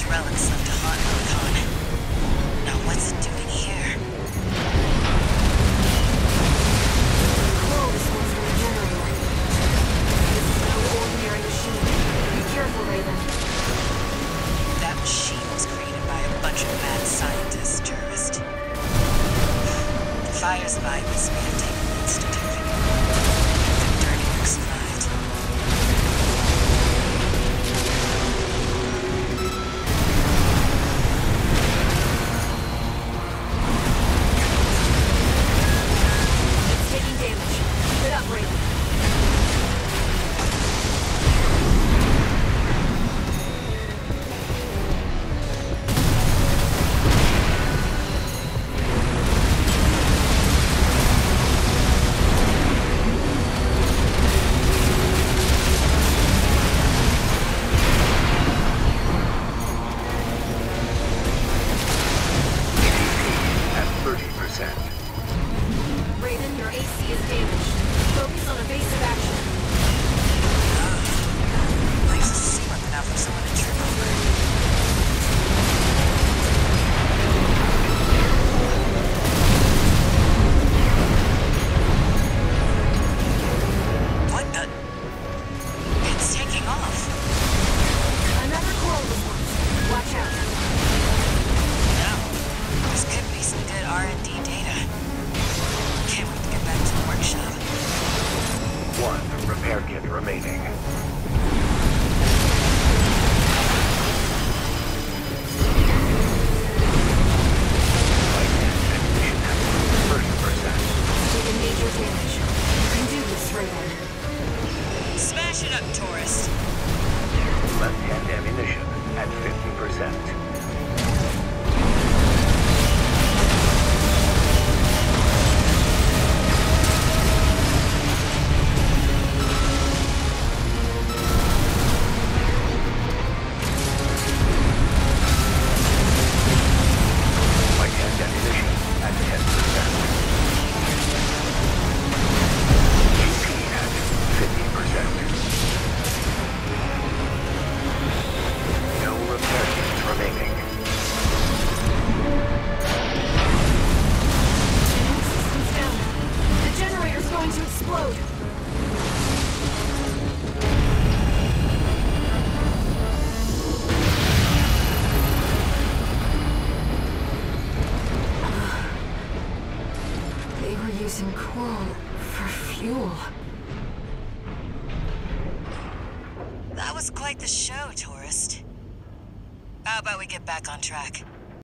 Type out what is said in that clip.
relics left to haunt Rokon. Now what's it doing here? Coral is supposed to regenerate. This is no ordinary machine. Be careful, Raven. That machine was created by a bunch of mad scientists, tourist. The fire's virus may have taken months to do. The dirty work survived. It's taking damage. Keep it up, Raven. Raven, your AC is damaged. Focus on evasive action. Nice to see one enough for someone to trip over. What the? It's taking off. Another coral response. Watch out. Now, this could be some good R&D data. Can't wait to get back to the workshop. One repair kit remaining. Light and 30%. Taking major damage. You can do this, Raven. Smash it up, tourist. Left-hand ammunition at 50%. Right-hand ammunition at 10%. GP at 50%. No repair kits remaining. Systems down. The generator's going to explode. They were using coral for fuel. That was quite the show, tourist. How about we get back on track?